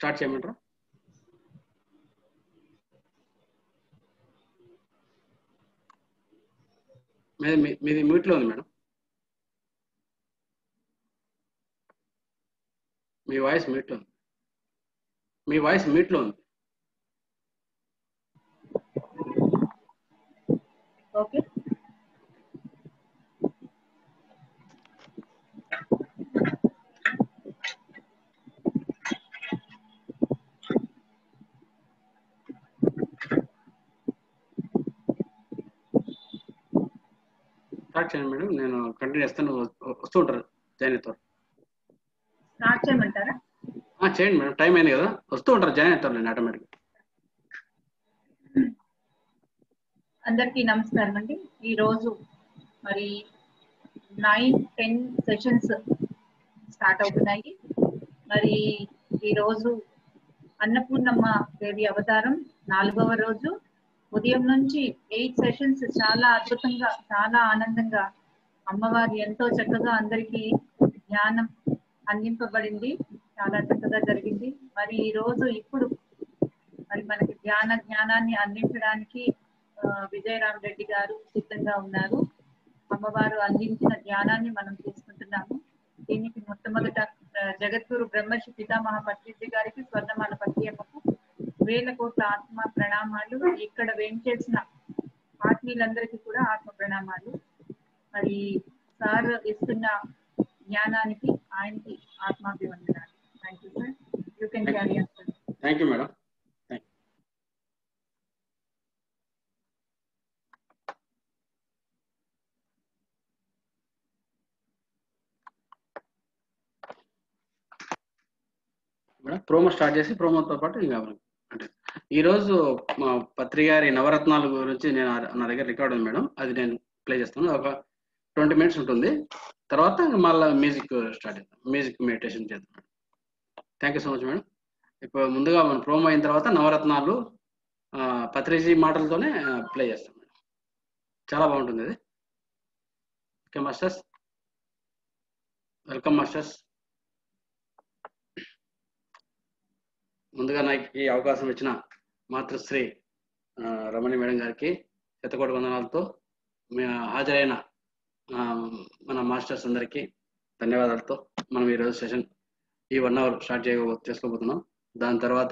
Start చేయమంటారా? మీది మ్యూట్లో ఉంది మేడం. మీ వాయిస్ మ్యూట్లో ఉంది. మీ వాయిస్ మ్యూట్లో ఉంది. ఓకే. స్టార్ట్ చేయండి మేడం, నేను కంటిన్యూ చేస్తాను. వస్తూ ఉంటారు జాయిన్ అవుతారు. స్టార్ట్ చేయమంటారా? చేయండి మేడం, టైం అయింది కదా, వస్తూ ఉంటారు, జాయిన్ అవుతారు నేను ఆటోమేటిక్. అందరికీ నమస్కారం అండి. ఈరోజు మరి 9-10 సెషన్స్ స్టార్ట్ అవుతున్నాయి. మరి ఈరోజు అన్నపూర్ణమ్మ దేవి అవతారం 4వ రోజు. ఉదయం నుంచి 8 సెషన్స్ చాలా అద్భుతంగా, చాలా ఆనందంగా అమ్మవారు ఎంతో చక్కగా అందరికీ జ్ఞానం అందింపబడింది. చాలా చక్కగా జరిగింది. మరి ఈ రోజు ఇప్పుడు మరి మనకి జ్ఞానాన్ని అందించడానికి విజయరామ్ రెడ్డి గారు సిద్ధంగా ఉన్నారు. అమ్మవారు అందించిన జ్ఞానాన్ని మనం తీసుకుంటున్నాము. దీనికి మొట్టమొదట జగద్గురు బ్రహ్మర్షి పితామహ పత్రిజీ గారికి, స్వర్ణమాల పత్రియమ్మకు 1000 కోట్ల ఆత్మ ప్రణామాలు. ఇక్కడ వేంచేసిన ఆత్మీయులందరికీ కూడా ఆత్మ ప్రణామాలు. మరి సార్ ఇస్తున్న జ్ఞానానికి ఆయనకి ఆత్మాభివందనాలు. Thank you sir. You can carry on sir. Thank you madam. Promo start చేసి ప్రోమోతో పాటు ఇంకా అంటే ఈరోజు మా పత్రిగారి నవరత్నాల గురించి నేను నా దగ్గర రికార్డ్ ఉంది మేడం, అది నేను ప్లే చేస్తాను. ఒక 20 మినిట్స్ ఉంటుంది. తర్వాత మళ్ళీ మ్యూజిక్ స్టార్ట్ చేద్దాం, మ్యూజిక్ మెడిటేషన్ చేద్దాం madam. Thank you so much madam. ఇప్పుడు ముందుగా మన ప్రోమో అయిన తర్వాత నవరత్నాలు పత్రిజీ మాటలతోనే ప్లే చేస్తాం మేడం. చాలా బాగుంటుంది అది. Okay masters, welcome masters. ముందుగా నాకు ఈ అవకాశం ఇచ్చిన మాతృశ్రీ రమణి మేడం గారికి శతకోటి వందనాలతో హాజరైన మన మాస్టర్స్ అందరికీ ధన్యవాదాలతో మనం ఈరోజు సెషన్ ఈ 1 అవర్ స్టార్ట్ చేసుకోబోతున్నాం. దాని తర్వాత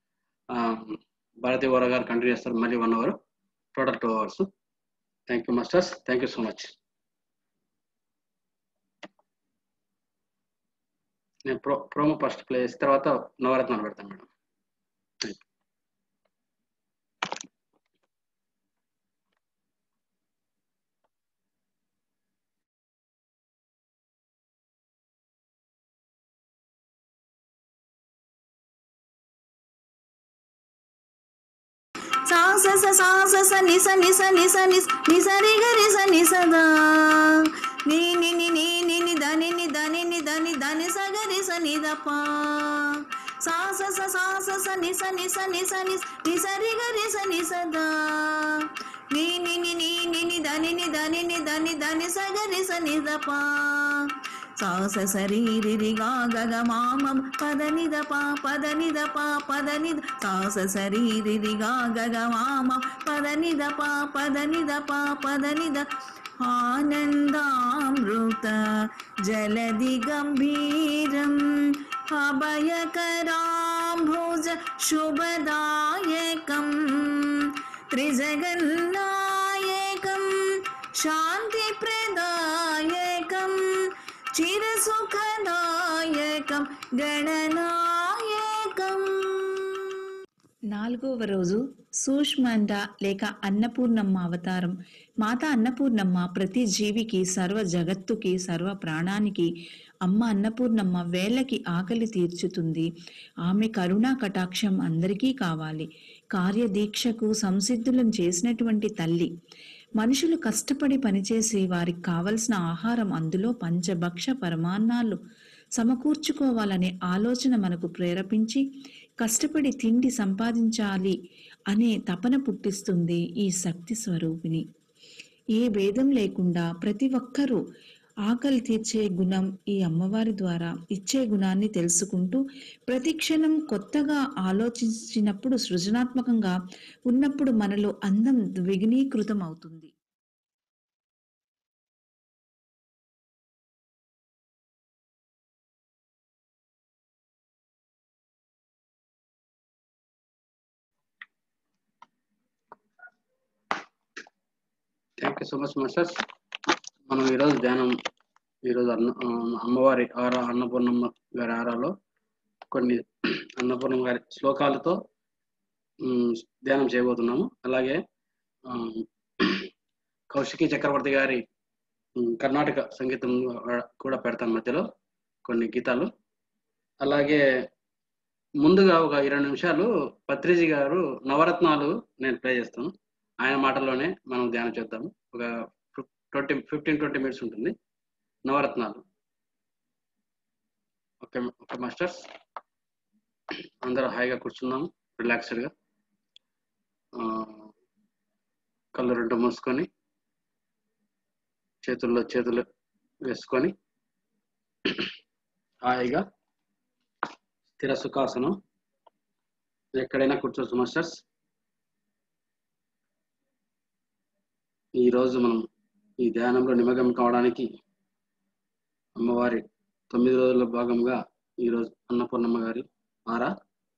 భారతీ వర గారు కంటిన్యూ చేస్తారు మళ్ళీ 1 hour, total 2 hours. Thank you masters, thank you so much. నేను ప్రోమో ఫస్ట్ ప్లే చేసిన తర్వాత నవరత్నాలు పెడతాను మేడం. సాస సాస నిస నిస నిస నిస నిసరి గరి స నిసదా ని ని ని ని ని ని దని ని దని ని దని దని సగరి స నిదప సాస స నిస నిస నిస నిస నిసరి గరి స నిసదా ని ని ని ని ని ని దని ని దని ని దని దని సగరి స నిదప సాస శరీరి గా గగ మామం పదనిద పా పదనిద పా పదనిద సాస శరీరి గా గగ మామం పదనిద పా పదనిద పా పదనిద ఆనందామృత జలది గంభీరం అభయకరాంభుజ శుభదాయకం త్రిజగన్నాయకం శాంతి ప్రదాయకం చిరసుఖదాయకం గణనాయకం. 4వ రోజు సూష్మండ లేక అన్నపూర్ణమ్మ అవతారం. మాత అన్నపూర్ణమ్మ ప్రతి జీవికి, సర్వ జగత్తుకి, సర్వ ప్రాణానికి అమ్మ అన్నపూర్ణమ్మ వేళ్ళకి ఆకలి తీర్చుతుంది. ఆమె కరుణా కటాక్షం అందరికీ కావాలి. కార్యదీక్షకు సంసిద్ధులను చేసినటువంటి తల్లి. మనుషులు కష్టపడి పనిచేసి వారికి కావలసిన ఆహారం అందులో పంచభక్ష పరమాన్నాలు సమకూర్చుకోవాలనే ఆలోచన మనకు ప్రేరేపించి కష్టపడి తిండి సంపాదించాలి అనే తపన పుట్టిస్తుంది ఈ శక్తి స్వరూపిణి. ఏ భేదం లేకుండా ప్రతి ఒక్కరూ ఆకలి తీర్చే గుణం ఈ అమ్మవారి ద్వారా ఇచ్చే గుణాన్ని తెలుసుకుంటూ ప్రతి క్షణం కొత్తగా ఆలోచించినప్పుడు సృజనాత్మకంగా ఉన్నప్పుడు మనలో అందం ద్విగుణీకృతం అవుతుంది. Thank you so much masters. మనం ఈరోజు ధ్యానం అమ్మవారి అన్నపూర్ణమ్మ గారి ఆరాలో కొన్ని అన్నపూర్ణమ్మ గారి శ్లోకాలతో ధ్యానం చేయబోతున్నాము. అలాగే కౌశికి చక్రవర్తి గారి కర్ణాటక సంగీతం కూడా పెడతాను మధ్యలో కొన్ని గీతాలు. అలాగే ముందుగా ఒక 20 నిమిషాలు పత్రిజీ గారు నవరత్నాలు నేను ప్లే చేస్తాను. ఆయన మాటల్లోనే మనం ధ్యానం చేద్దాము. ఒక 15-20 మినిట్స్ ఉంటుంది నవరత్నాలు. ఓకే మాస్టర్స్, అందరూ హాయిగా కూర్చున్నాము, రిలాక్స్డ్గా. కళ్ళు 2 మూసుకొని చేతుల్లో చేతులు వేసుకొని హాయిగా స్థిర సుఖాసనం ఎక్కడైనా కూర్చోవచ్చు మాస్టర్స్. ఈరోజు మనం ఈ ధ్యానంలో నిమగ్నం కావడానికి అమ్మవారి 9 రోజుల భాగంగా ఈరోజు అన్నపూర్ణమ్మ గారి ఆరా,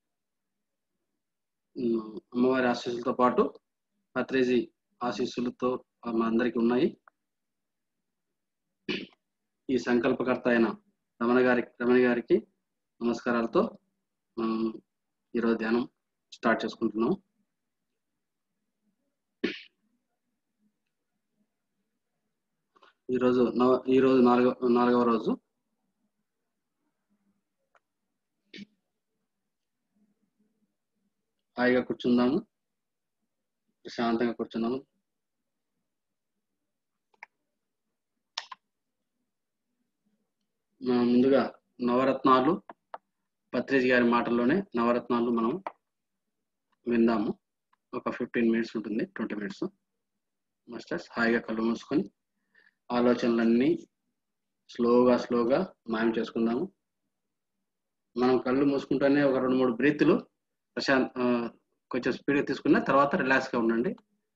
అమ్మవారి ఆశీస్సులతో పాటు పత్రిజీ ఆశీస్సులతో మా అందరికీ ఉన్నాయి. ఈ సంకల్పకర్త అయిన రమణ గారికి నమస్కారాలతో ఈరోజు ధ్యానం స్టార్ట్ చేసుకుంటున్నాం. ఈరోజు 4వ రోజు. హాయిగా కూర్చుందాము, ప్రశాంతంగా కూర్చుందాము. ముందుగా నవరత్నాలు పత్రిజీ గారి మాటల్లోనే నవరత్నాలు మనం విందాము. ఒక 15 మినిట్స్ ఉంటుంది, 20 మినిట్స్. మాస్టర్స్ హాయిగా కళ్ళు మూసుకొని ఆలోచనలన్నీ స్లోగా మాయం చేసుకుందాము. మనం కళ్ళు మూసుకుంటూనే ఒక 2-3 బ్రీత్లు కొంచెం స్పీడ్గా తీసుకున్న తర్వాత రిలాక్స్గా ఉండండి.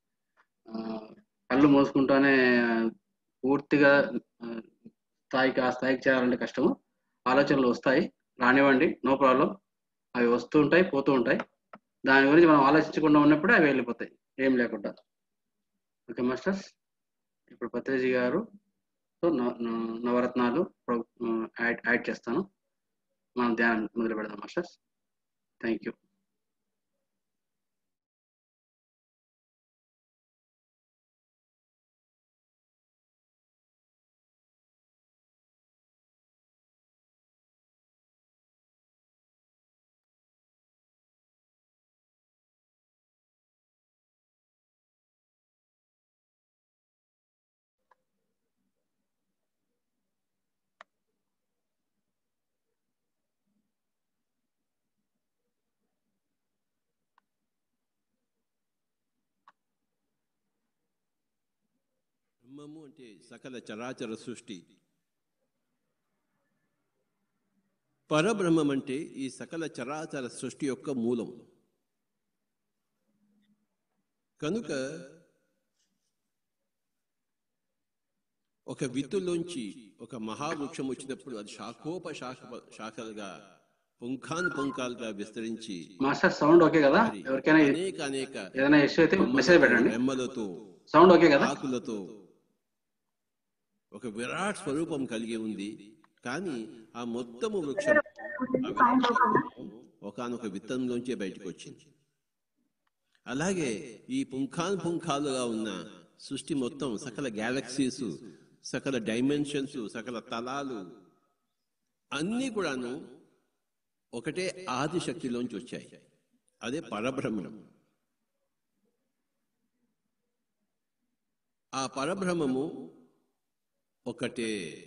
కళ్ళు మూసుకుంటూనే పూర్తిగా ఆ స్థాయికి చేరాలంటే కష్టము. ఆలోచనలు వస్తాయి, రానివ్వండి, నో ప్రాబ్లం. అవి వస్తూ ఉంటాయి, పోతూ ఉంటాయి. దాని గురించి మనం ఆలోచించకుండా ఉన్నప్పుడే అవి వెళ్ళిపోతాయి, ఏం లేకుండా. ఓకే మాస్టర్స్, ఇప్పుడు పత్రిజీ గారు నవరత్నాలు యాడ్ చేస్తాను. మనం ధ్యానం మొదలు పెడదాం మాస్టర్స్. Thank you. బ్రహ్మము అంటే సకల చరాచర సృష్టి, పరబ్రహ్మం అంటే ఈ సకల చరాచర సృష్టి యొక్క మూలం. కనుక ఒక విత్తులోంచి ఒక మహావృక్షం వచ్చినప్పుడు అది శాఖలుగా పుంఖాలుగా విస్తరించి మాస్టర్ సౌండ్ ఓకే కదా? ఎవరికైనా అనేక ఏదైనా ఇష్యూ అయితే మెసేజ్ పెట్టండి. రెమ్మలతో, సౌండ్ ఓకే కదా? ఆకులతో ఒక విరాట్ స్వరూపం కలిగి ఉంది. కానీ ఆ మొత్తము వృక్షం ఒకానొక విత్తనంలోంచే బయటకు వచ్చింది. అలాగే ఈ పుంఖాలుగా ఉన్న సృష్టి మొత్తం, సకల గ్యాలక్సీస్, సకల డైమెన్షన్స్, సకల తలాలు అన్నీ కూడాను ఒకటే ఆదిశక్తిలోంచి వచ్చాయి. అదే పరబ్రహ్మం. ఆ పరబ్రహ్మము ఒకటే.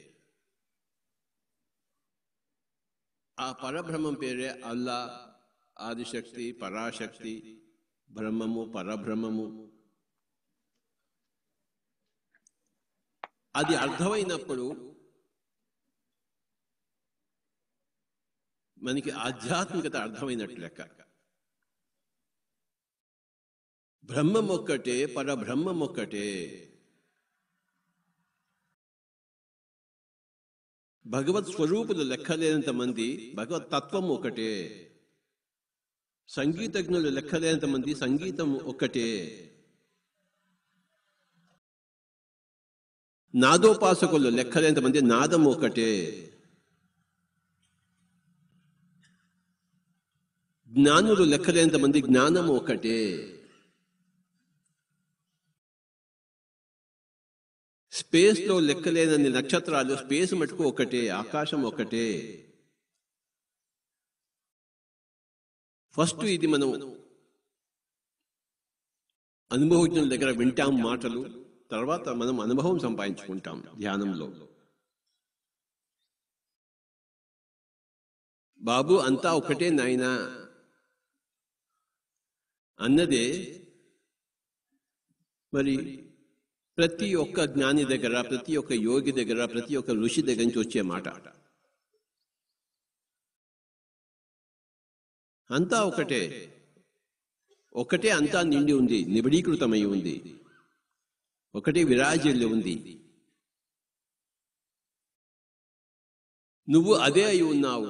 ఆ పరబ్రహ్మం పేరే అల్లా, ఆదిశక్తి, పరాశక్తి, బ్రహ్మము, పరబ్రహ్మము. అది అర్థమైనప్పుడు మనకి ఆధ్యాత్మికత అర్థమైనట్లు లెక్క. బ్రహ్మం ఒక్కటే, పరబ్రహ్మం ఒక్కటే. భగవత్ స్వరూపులు లెక్కలేనంత మంది, భగవత్ తత్వం ఒకటే. సంగీతజ్ఞులు లెక్కలేనంత మంది, సంగీతం ఒక్కటే. నాదోపాసకులు లెక్కలేనంత మంది, నాదం ఒకటే. జ్ఞానులు లెక్కలేనంత మంది, జ్ఞానం ఒకటే. స్పేస్ లో లెక్కలేనన్ని నక్షత్రాలు, స్పేస్ మటుకు ఒకటే, ఆకాశం ఒకటే. ఫస్ట్ ఇది మనం అనుభవజ్ఞుల దగ్గర వింటాం మాటలు, తర్వాత మనం అనుభవం సంపాదించుకుంటాం ధ్యానంలో. బాబు అంతా ఒకటే నాయనా అన్నదే మరి ప్రతి ఒక్క జ్ఞాని దగ్గర, ప్రతి ఒక్క యోగి దగ్గర, ప్రతి ఒక్క ఋషి దగ్గర నుంచి వచ్చే మాట. అంతా ఒకటే, ఒకటే అంతా నిండి ఉంది, నిబిడీకృతమై ఉంది, ఒకటే విరాజిల్లి ఉంది. నువ్వు అదే అయి ఉన్నావు.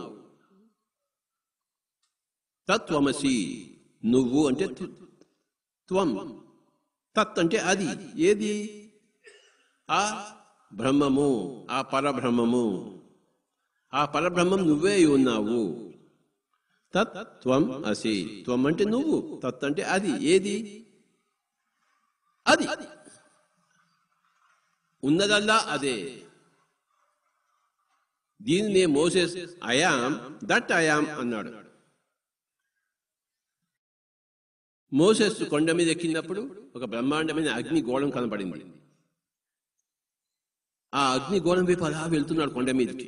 తత్వమసి, నువ్వు అంటే త్వం, తత్ అంటే అది. ఏది? ఆ బ్రహ్మము, ఆ పరబ్రహ్మము. ఆ పరబ్రహ్మం నువ్వే అయి ఉన్నావు. తత్ త్వం అసి. త్వం అంటే నువ్వు, తత్ అంటే అది. ఏది? అది ఉన్నదల్లా అదే. దీనినే మోసెస్ ఐయామ్ దట్ ఐయామ్ అన్నాడు. మోసెస్ కొండ మీద ఎక్కినప్పుడు ఒక బ్రహ్మాండమైన అగ్ని గోళం కనబడింది. ఆ అగ్ని గోళం వైపు అలా వెళ్తున్నాడు కొండ మీదకి.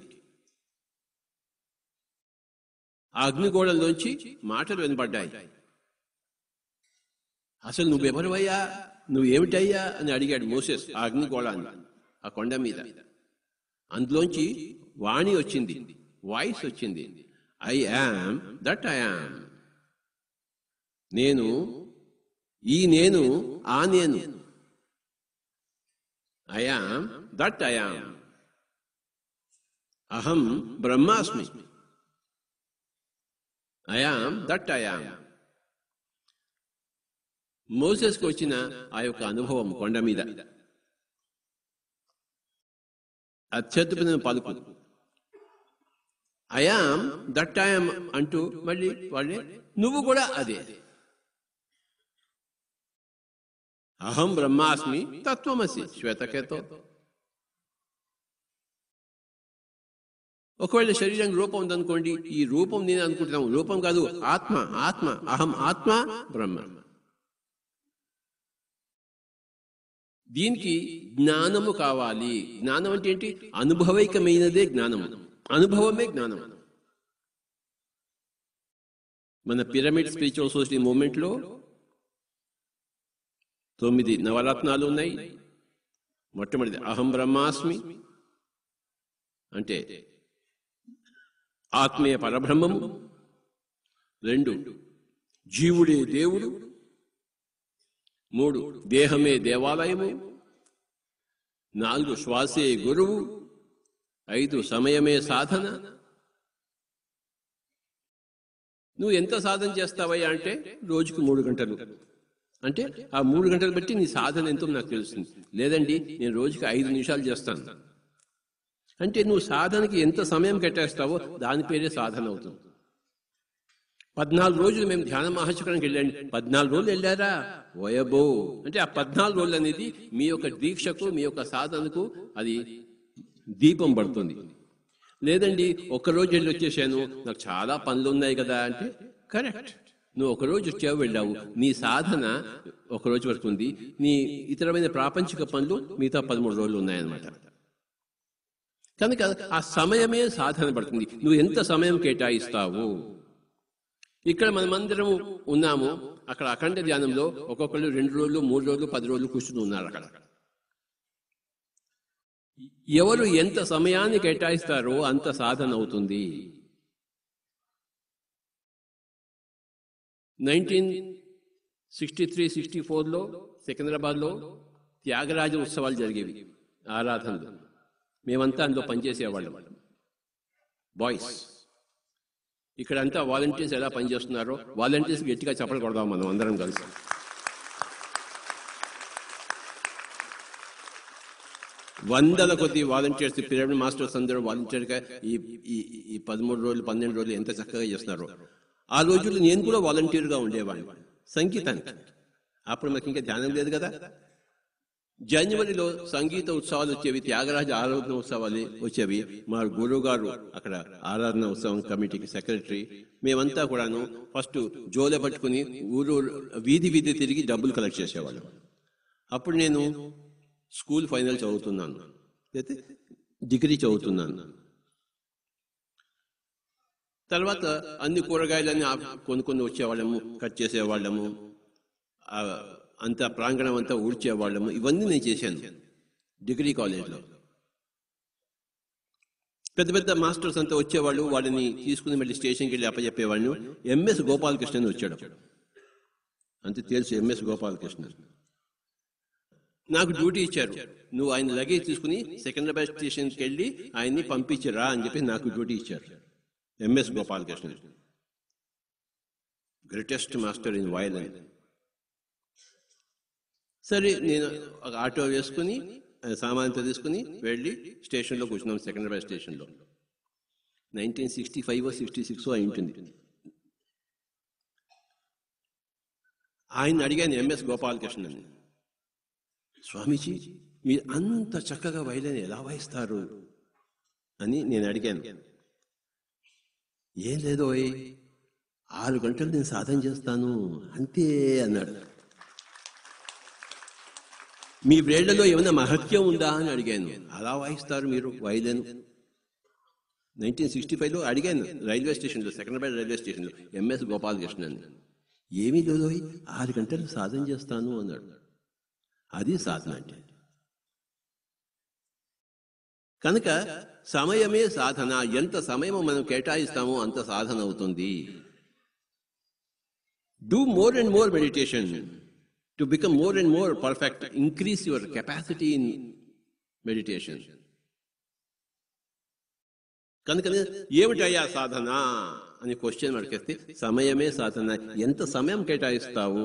ఆ అగ్నిగోళంలోంచి మాటలు వినపడ్డాయి. అసలు నువ్వెవరువయ్యా, నువ్వేమిటయ్యా అని అడిగాడు మోసెస్ ఆ అగ్నిగోళాన్ని, ఆ కొండ మీద. అందులోంచి వాణి వచ్చింది, వాయిస్ వచ్చింది. I am that I am. నేను, ఈ నేను, ఆ నేను. I am that I am. అహం బ్రహ్మాస్మి. I am that I am. మోసెస్కి వచ్చిన ఆ యొక్క అనుభవం కొండ మీద అత్యద్భుతమైన పలుకు. I am that I am అంటూ మళ్ళీ వాళ్ళే నువ్వు కూడా అదే. అహం బ్రహ్మాస్మి తత్వమసి శ్వేతకేతో. ఒకవేళ శరీరం రూపం ఉందనుకోండి, ఈ రూపం నేను అనుకుంటున్నాను, రూపం కాదు, ఆత్మ. ఆత్మ, అహం ఆత్మ బ్రహ్మ. దీనికి జ్ఞానము కావాలి. జ్ఞానం అంటే ఏంటి? అనుభవైకమైనదే జ్ఞానము, అనుభవమే జ్ఞానం. మన పిరమిడ్ స్పిరిచువల్ సొసైటీ మూవ్మెంట్ లో 9 నవరత్నాలు ఉన్నాయి. మొట్టమొదటిది అహం బ్రహ్మాస్మి అంటే ఆత్మీయ పరబ్రహ్మము. 2 జీవుడే దేవుడు. 3 దేహమే దేవాలయము. 4 శ్వాసే గురువు. 5 సమయమే సాధన. నువ్వు ఎంత సాధన చేస్తావయ్యా అంటే రోజుకు 3 గంటలు. అంటే ఆ 3 గంటలు బట్టి నీ సాధన ఎంతో నాకు తెలుస్తుంది. లేదండి నేను రోజుకి 5 నిమిషాలు చేస్తాను అంటే నువ్వు సాధనకి ఎంత సమయం కేటాయిస్తావో దాని పేరే సాధన అవుతుంది. 14 రోజులు మేము ధ్యాన మహాచక్రానికి వెళ్ళండి. 14 రోజులు వెళ్ళారా? ఓయబో. అంటే ఆ 14 రోజులు అనేది మీ యొక్క దీక్షకు, మీ యొక్క సాధనకు అది దీపం పడుతుంది. లేదండి ఒక్కరోజు వెళ్ళి వచ్చేసాను, నాకు చాలా పనులు ఉన్నాయి కదా అంటే కరెక్ట్. నువ్వు ఒకరోజు వచ్చావు, వెళ్ళావు, నీ సాధన ఒకరోజు వరకు ఉంది. నీ ఇతరమైన ప్రాపంచిక పనులు మిగతా 13 రోజులు ఉన్నాయన్నమాట. కనుక ఆ సమయమే సాధన పడుతుంది. నువ్వు ఎంత సమయం కేటాయిస్తావు. ఇక్కడ మనమందరం ఉన్నాము, అక్కడ అఖండ ధ్యానంలో ఒక్కొక్కళ్ళు 2 రోజులు, 3 రోజులు, 10 రోజులు కూర్చుని ఉన్నారు. అక్కడ ఎవరు ఎంత సమయాన్ని కేటాయిస్తారో అంత సాధన అవుతుంది. 1963-64లో సికింద్రాబాద్లో త్యాగరాజ ఉత్సవాలు జరిగేవి, ఆరాధనలు. మేమంతా అందులో పనిచేసేవాళ్ళం, బాయ్స్. ఇక్కడంతా వాలంటీర్స్ ఎలా పనిచేస్తున్నారో వాలంటీర్స్ గట్టిగా చప్పట్లు కొడదాం మనం అందరం కలిసి. వందల కొద్ది వాలంటీర్స్, పిరమిడ్ మాస్టర్స్ అందరూ వాలంటీర్గా ఈ 13 రోజులు 12 రోజులు ఎంత చక్కగా చేస్తున్నారో. ఆ రోజుల్లో నేను కూడా వాలంటీర్గా ఉండేవాడిని సంగీతానికి. అప్పుడు మనకి ఇంకా ధ్యానం లేదు కదా. జనవరిలో సంగీత ఉత్సవాలు వచ్చేవి, త్యాగరాజ ఆరాధన ఉత్సవాలు వచ్చేవి. మా గురువు గారు అక్కడ ఆరాధన ఉత్సవం కమిటీకి సెక్రటరీ. మేమంతా కూడాను ఫస్ట్ జోలె పట్టుకుని ఊరు వీధి వీధి తిరిగి డబ్బులు కలెక్ట్ చేసేవాళ్ళం. అప్పుడు నేను స్కూల్ ఫైనల్ చదువుతున్నాను, అయితే డిగ్రీ చదువుతున్నాను. తర్వాత అన్ని కూరగాయలన్నీ కొనుక్కొని వచ్చేవాళ్ళము, కట్ చేసేవాళ్ళము, అంత ప్రాంగణం అంతా ఊడ్చేవాళ్ళము. ఇవన్నీ నేను చేశాను డిగ్రీ కాలేజ్లో. పెద్ద పెద్ద మాస్టర్స్ అంతా వచ్చేవాళ్ళు, వాళ్ళని తీసుకుని మళ్ళీ స్టేషన్కి వెళ్ళి అప్పచెప్పేవాడిని. ఎంఎస్ గోపాలకృష్ణ వచ్చాడు, అంతే తెలుసు. ఎంఎస్ గోపాలకృష్ణ నాకు డ్యూటీ ఇచ్చారు, నువ్వు ఆయన లగేజ్ తీసుకుని సికింద్రాబాద్ స్టేషన్కి వెళ్ళి ఆయన్ని పంపించరా అని చెప్పి నాకు డ్యూటీ ఇచ్చారు. MS Gopalakrishna, greatest master in violin. సరే, నేను ఒక ఆటో వేసుకుని సామాన్యంతో తీసుకుని వెళ్ళి స్టేషన్లో కూర్చున్నాం, సికింద్రాబాద్ స్టేషన్లో. 1965-66 అయి ఉంటుంది. ఆయన అడిగాను ఎంఎస్ గోపాలకృష్ణని, స్వామీజీ మీరు అంత చక్కగా వైలిన్ ఎలా వాయిస్తారు అని నేను అడిగాను. ఏం లేదో 6 గంటలు నేను సాధన చేస్తాను అంతే అన్నాడు. మీ బ్రేళ్లలో ఏమైనా మహత్యం ఉందా అని అడిగాను. అలా వాయిస్తారు మీరు వైలిన్? 1965లో అడిగాను రైల్వే స్టేషన్లో, సికింద్రాబాద్ రైల్వే స్టేషన్లో ఎంఎస్ గోపాలకృష్ణన్. ఏమీ లేదో 6 గంటలు సాధన చేస్తాను అన్నాడు. అది సాధన అంటే. కనుక సమయమే సాధన. ఎంత సమయం మనం కేటాయిస్తామో అంత సాధన అవుతుంది. Do more and more meditation to become more and more perfect. Increase your capacity in meditation. కనుకనే ఏమిటయ్యా సాధన అని క్వశ్చన్ అడిగితే సమయమే సాధన. ఎంత సమయం కేటాయిస్తావు?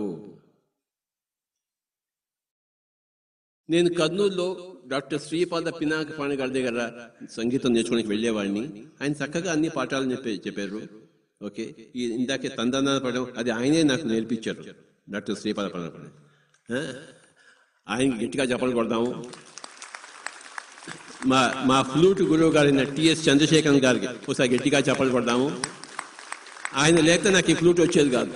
నేను కర్నూలులో డాక్టర్ శ్రీపాద పినాకపాణి గారి దగ్గర సంగీతం నేర్చుకోవడానికి వెళ్ళేవాడిని. ఆయన చక్కగా అన్ని పాఠాలు చెప్పారు. ఓకే, ఇందాకే తందన పడడం అది ఆయనే నాకు నేర్పించారు, డాక్టర్ శ్రీపాద పినాకపాణి. ఆయనకి గట్టిగా చెప్పలు కొడదాము. మా ఫ్లూట్ గురువు గారైన టిఎస్ చంద్రశేఖరన్ గారికి ఒకసారి గట్టిగా చెప్పలు కొడదాము. ఆయన లేకపోతే నాకు ఈ ఫ్లూట్ వచ్చేది కాదు.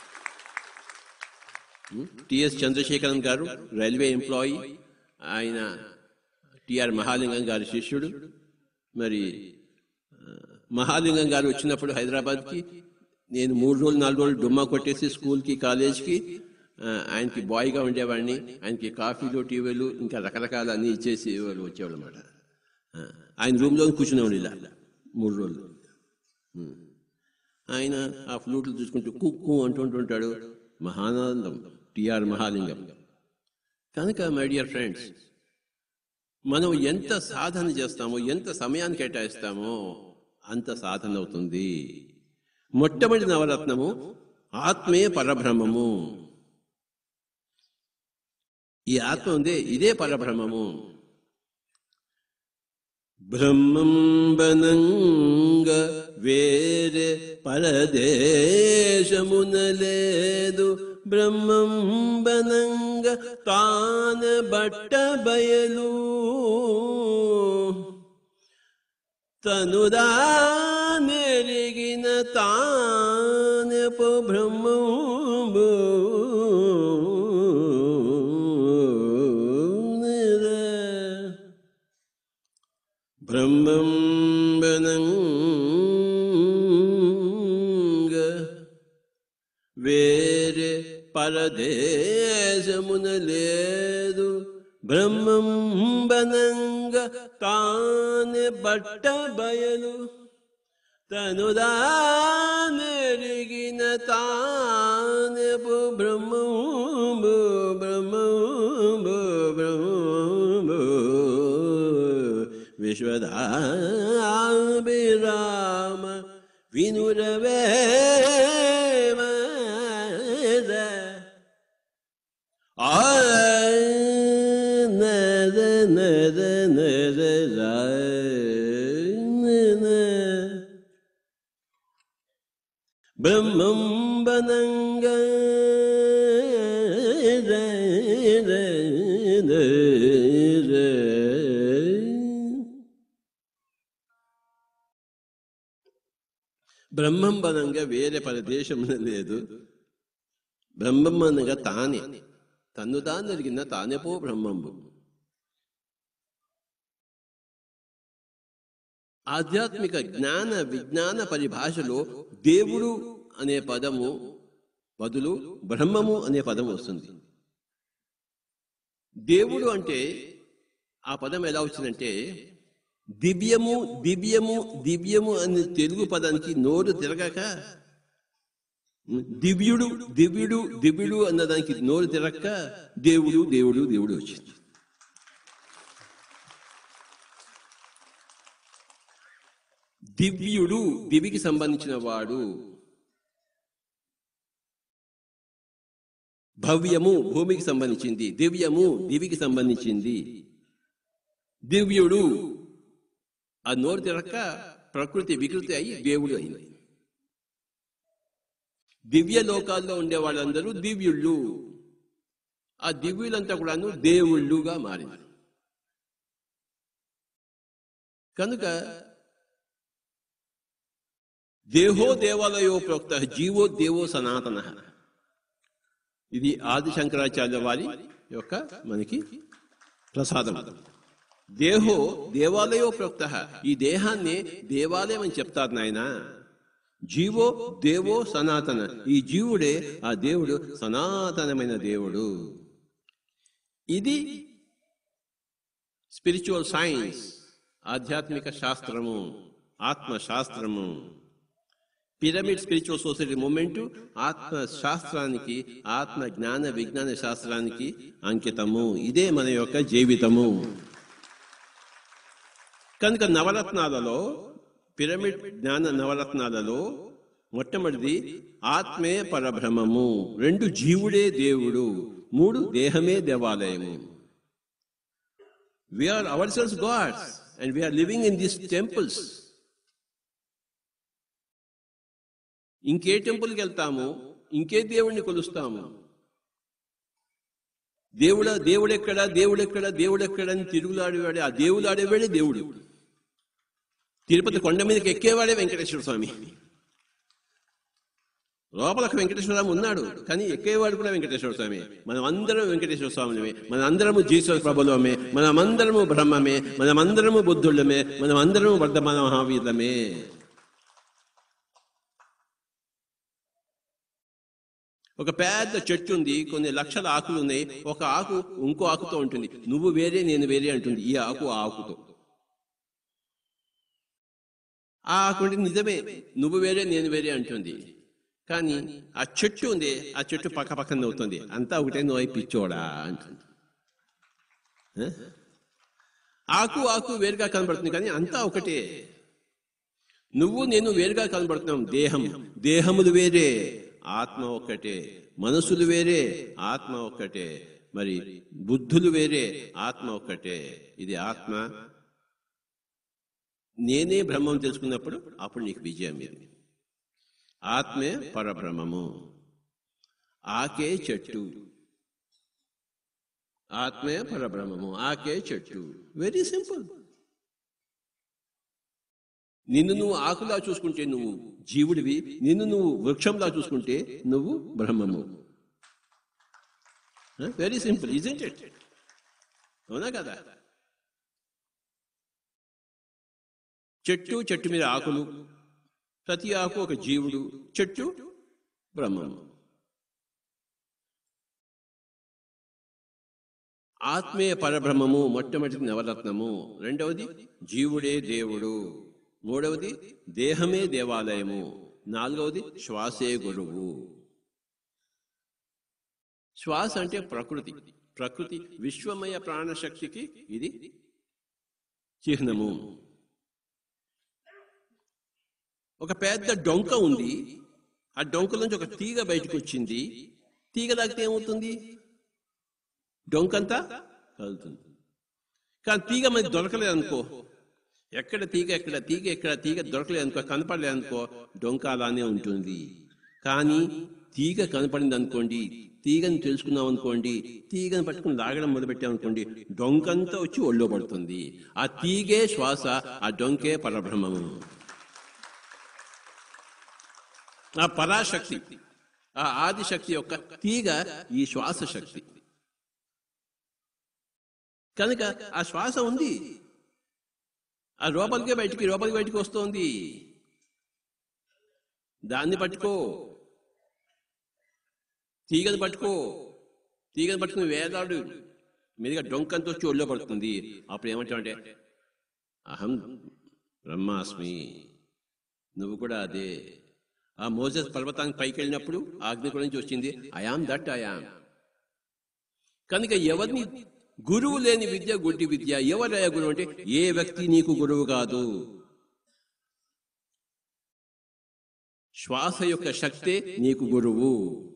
TS Chandrasekharan garu railway employee. ఆయన టిఆర్ మహాలింగం గారి శిష్యుడు. మరి మహాలింగం గారు వచ్చినప్పుడు హైదరాబాద్కి నేను 3 రోజులు 4 రోజులు డుమ్మా కొట్టేసి స్కూల్కి కాలేజ్కి ఆయనకి బాయ్గా ఉండేవాడిని. ఆయనకి కాఫీలు టీవీలు ఇంకా రకరకాల అన్నీ ఇచ్చేసి వాళ్ళు వచ్చేవాళ్ళు అనమాట. ఆయన రూమ్లో కూర్చునేవాడు ఇలా 3 రోజులు. ఆయన ఆ ఫ్లూట్లు చూసుకుంటూ కుక్కు అంటుంటాడు. మహానందం టిఆర్ మహాలింగం. కనుక మై డియర్ ఫ్రెండ్స్, మనం ఎంత సాధన చేస్తామో, ఎంత సమయాన్ని కేటాయిస్తామో అంత సాధన అవుతుంది. మొట్టమొదటి నవరత్నము ఆత్మే పరబ్రహ్మము. ఈ ఆత్మ ఉందే, ఇదే పరబ్రహ్మము. బ్రహ్మం బనంగ వేరే పరదేశమున లేదు, బ్రహ్మం బనంగ తాన బట్ట బయలు, తనుదా నెరిగిన తానెపు బ్రహ్మము. బ్రహ్మం బనంగ వేరే పరదేశమున లేదు, బ్రహ్మం బనంగ తానే బట్ట బయలు తనుదానెరిగిన తానే బ్రహ్మము బ్రహ్మము బ్రహ్మము విశ్వదాభిరామ వినురవేమ నద నద నద బ్రహ్మం బనంగ బ్రహ్మం బనంగా వేరే ప్రదేశం లేదు. బ్రహ్మం అనగా తానే, తన్ను తాను ఎరిగిన తానేపో బ్రహ్మంబు. ఆధ్యాత్మిక జ్ఞాన విజ్ఞాన పరిభాషలో దేవుడు అనే పదము బదులు బ్రహ్మము అనే పదం వస్తుంది. దేవుడు అంటే ఆ పదం ఎలా వచ్చిందంటే దివ్యము దివ్యము దివ్యము అనే తెలుగు పదానికి నోరు తిరగక దివ్యుడు దివ్యుడు దివ్యుడు అన్నదానికి నోరు తిరగక దేవుడు దేవుడు దేవుడు వచ్చింది. దివ్యుడు దివికి సంబంధించిన వాడు, భవ్యము భూమికి సంబంధించింది, దివ్యము దివికి సంబంధించింది. దివ్యుడు ఆ నోరు తిరక్క ప్రకృతి వికృతి అయి దేవుడు అయింది. దివ్య లోకాల్లో ఉండే వాళ్ళందరూ దివ్యుళ్ళు, ఆ దివ్యులంతా కూడాను దేవుళ్ళుగా మారింది. కనుక దేహో దేవాలయో ప్రోక్త జీవో దేవో సనాతన, ఇది ఆది శంకరాచార్య వారి యొక్క మనకి ప్రసాదం. దేహో దేవాలయో ప్రోక్త, ఈ దేహాన్ని దేవాలయం అని చెప్తారు నాయన. జీవో దేవో సనాతన, ఈ జీవుడే ఆ దేవుడు సనాతనమైన దేవుడు. ఇది స్పిరిచువల్ సైన్స్, ఆధ్యాత్మిక శాస్త్రము, ఆత్మశాస్త్రము. పిరమిడ్ స్పిరిచువల్ సొసైటీ మూమెంట్ ఆత్మ శాస్త్రానికి, ఆత్మ జ్ఞాన విజ్ఞాన శాస్త్రానికి అంకితము. ఇదే మన యొక్క జీవితము. కనుక నవరత్నాలలో, పిరమిడ్ జ్ఞాన నవరత్నాలలో మొట్టమొదటిది ఆత్మే పరబ్రహ్మము, 2 జీవుడే దేవుడు, 3 దేహమే దేవాలయము. We are ourselves gods and we are living in these temples. ఇంకే టెంపుల్కి వెళ్తాము, ఇంకే దేవుణ్ణి కొలుస్తాము. దేవుడెక్కడా దేవుడెక్కడా దేవుడెక్కడా అని తిరుగులాడేవాడే, ఆ దేవులాడేవాడే దేవుడు. తిరుపతి కొండ మీదకి ఎక్కేవాడే వెంకటేశ్వర స్వామి. లోపలకు వెంకటేశ్వర స్వామి ఉన్నాడు, కానీ ఎక్కేవాడు కూడా వెంకటేశ్వర స్వామి. మనం అందరం వెంకటేశ్వర స్వామిమే, మన అందరము జీసస్ ప్రభులమే, మనమందరము బ్రహ్మమే, మనమందరము బుద్ధుళ్ళమే, మనమందరము వర్ధమాన మహావీరులమే. ఒక పెద్ద చెట్టు ఉంది, కొన్ని లక్షల ఆకులు ఉన్నాయి. ఒక ఆకు ఇంకో ఆకుతో ఉంటుంది. నువ్వు వేరే నేను వేరే అంటుంది ఈ ఆకు ఆ ఆకుతో. ఆ ఆకు నిజమే, నువ్వు వేరే నేను వేరే అంటుంది. కానీ ఆ చెట్టు ఉంది, ఆ చెట్టు పక్క పక్కన అవుతుంది. అంతా ఒకటే నువ్వు పిచ్చోడా అంటుంది. ఆకు ఆకు వేరుగా కనబడుతుంది, కానీ అంతా ఒకటే. నువ్వు నేను వేరుగా కనబడుతున్నాం. దేహములు వేరే, ఆత్మ ఒక్కటే. మనసులు వేరే, ఆత్మ ఒక్కటే. మరి బుద్ధులు వేరే, ఆత్మ ఒక్కటే. ఇది ఆత్మ. నేనే బ్రహ్మం తెలుసుకున్నప్పుడు అప్పుడు నీకు విజయం. ఇది ఆత్మే పరబ్రహ్మము. ఆకే చెట్టు, ఆత్మే పరబ్రహ్మము, ఆకే చెట్టు. Very simple. నిన్ను నువ్వు ఆకులా చూసుకుంటే నువ్వు జీవుడివి, నిన్ను నువ్వు వృక్షంలా చూసుకుంటే నువ్వు బ్రహ్మము. Very simple, isn't it? అవునా కదా? చెట్టు మీద ఆకులు, ప్రతి ఆకు ఒక జీవుడు, చెట్టు బ్రహ్మము. ఆత్మే పరబ్రహ్మము మొట్టమొదటి నవరత్నము, రెండవది జీవుడే దేవుడు, మూడవది దేహమే దేవాలయము, నాలుగవది శ్వాసే గురువు. శ్వాస అంటే ప్రకృతి, ప్రకృతి విశ్వమయ ప్రాణశక్తికి ఇది చిహ్నము. ఒక పెద్ద డొంక ఉంది, ఆ డొంక నుంచి ఒక తీగ బయటకు వచ్చింది. తీగ తాగితే ఏమవుతుంది? డొంకంతా కలుగుతుంది. కానీ తీగ మనకి దొరకలేదు అనుకో, ఎక్కడ తీగ ఎక్కడ తీగ ఎక్కడ తీగ దొరకలేదు అనుకో, కనపడలేదు అనుకో, డొంక అలానే ఉంటుంది. కానీ తీగ కనపడింది అనుకోండి, తీగని తెలుసుకున్నాం అనుకోండి, తీగను పట్టుకుని లాగడం మొదలుపెట్టామనుకోండి, డొంకంతా వచ్చి ఒళ్ళో పడుతుంది. ఆ తీగే శ్వాస, ఆ డొంకే పరబ్రహ్మము. ఆ పరాశక్తి, ఆ ఆదిశక్తి యొక్క తీగ ఈ శ్వాస శక్తి. కనుక ఆ శ్వాస ఉంది, ఆ లోపలికి బయటికి వస్తోంది. దాన్ని పట్టుకో, తీగను పట్టుకుని వేలాడు, మీదుగా డొంకంతో వచ్చి ఒళ్ళో పడుతుంది. అప్పుడు ఏమంటావంటే అహం బ్రహ్మాస్మి, నువ్వు కూడా అదే. ఆ మోసెస్ పర్వతానికి పైకి వెళ్ళినప్పుడు అగ్నికుల నుంచి వచ్చింది ఐయామ్ దట్ ఐయామ్. కనుక ఎవరిని గురువు లేని విద్య గుడ్డి విద్య. ఎవరయ్యా గురువు అంటే ఏ వ్యక్తి నీకు గురువు కాదు. శ్వాస యొక్క శక్తే నీకు గురువు.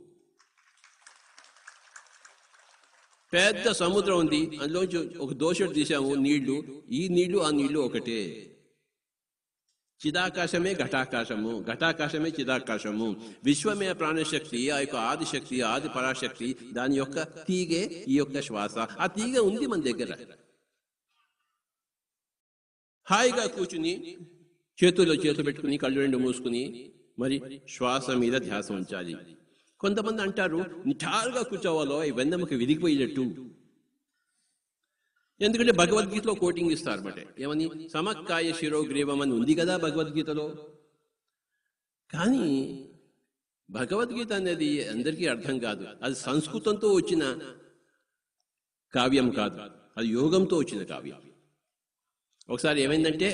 పెద్ద సముద్రం ఉంది, అందులోంచి ఒక దోషుడు తీసాము నీళ్లు, ఈ నీళ్లు ఆ నీళ్లు ఒకటే. చిదాకాశమే ఘటాకాశము, ఘటాకాశమే చిదాకాశము. విశ్వమే ప్రాణశక్తి, ఆ యొక్క ఆదిశక్తి, ఆది పరాశక్తి, దాని యొక్క తీగే ఈ యొక్క శ్వాస. ఆ తీగ ఉంది మన దగ్గర. హాయిగా కూర్చుని చేతులు పెట్టుకుని కళ్ళు రెండు మూసుకుని మరి శ్వాస మీద ధ్యాస ఉంచాలి. కొంతమంది అంటారు నిఠారుగా కూర్చోవాలో ఈ వెన్నెముక విరిగిపోయేటట్టు. ఎందుకంటే భగవద్గీతలో కోటింగ్ ఇస్తారన్నమాట. ఏమని? సమక్కాయ శిరోగ్రీవం అని ఉంది కదా భగవద్గీతలో. కానీ భగవద్గీత అనేది అందరికీ అర్థం కాదు. అది సంస్కృతంతో వచ్చిన కావ్యం కాదు, అది యోగంతో వచ్చిన కావ్యం. ఒకసారి ఏమైందంటే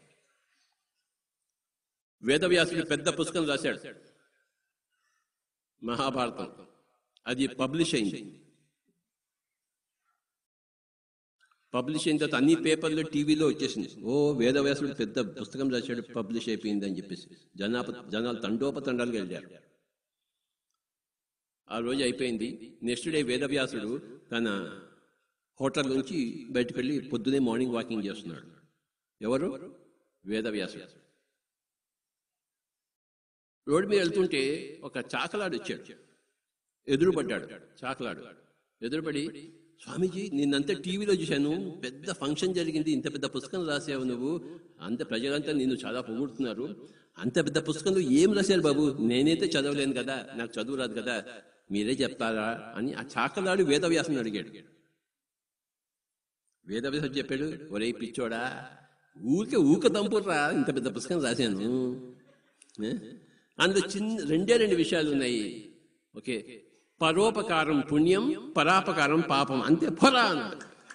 వేదవ్యాసుడు పెద్ద పుస్తకం రాశాడు, మహాభారతం. అది పబ్లిష్ అయింది. పబ్లిష్ అయిన తర్వాత అన్ని పేపర్లు టీవీలో వచ్చేసింది. ఓ వేదవ్యాసుడు పెద్ద పుస్తకం రాశాడు, పబ్లిష్ అయిపోయింది అని చెప్పేసి జనాలు తండోపతండాలుగా వెళ్ళారు. ఆ రోజు అయిపోయింది. నెక్స్ట్ డే వేదవ్యాసుడు తన హోటల్ నుంచి బయటకు వెళ్ళి పొద్దునే మార్నింగ్ వాకింగ్ చేస్తున్నాడు. ఎవరు? వేదవ్యాసుడు. రోడ్డు మీద వెళ్తుంటే ఒక చాకలాడు వచ్చాడు, ఎదురుపడ్డాడు. చాకలాడు ఎదురుపడి, స్వామీజీ నిన్నంతా టీవీలో చూశాను, పెద్ద ఫంక్షన్ జరిగింది, ఇంత పెద్ద పుస్తకం రాసావు నువ్వు, అంత ప్రజలంతా నిన్ను చాలా పొగుడుతున్నారు, అంత పెద్ద పుస్తకంలో ఏం రాశారు బాబు? నేనైతే చదవలేను కదా, నాకు చదువు రాదు కదా, మీరే చెప్తారా అని ఆ చాకలాడు వేదవ్యాసుని అడిగాడు. వేదవ్యాసుడు చెప్పాడు, ఒరే పిచ్చోడా, ఊక తంపుర్రా, ఇంత పెద్ద పుస్తకం రాశాను. అందులో రెండు విషయాలు ఉన్నాయి. ఓకే, పరోపకారం పుణ్యం, పరాపకారం పాపం, అంతే ఫలా అన్నాడు.